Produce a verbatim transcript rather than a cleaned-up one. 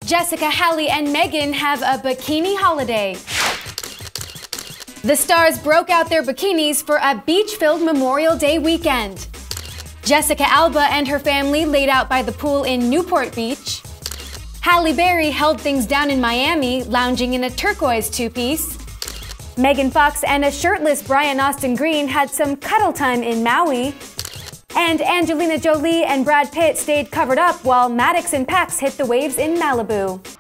Jessica, Halle, and Meghan have a bikini holiday. The stars broke out their bikinis for a beach-filled Memorial Day weekend. Jessica Alba and her family laid out by the pool in Newport Beach. Halle Berry held things down in Miami, lounging in a turquoise two-piece. Megan Fox and a shirtless Brian Austin Green had some cuddle time in Maui. And Angelina Jolie and Brad Pitt stayed covered up while Maddox and Pax hit the waves in Malibu.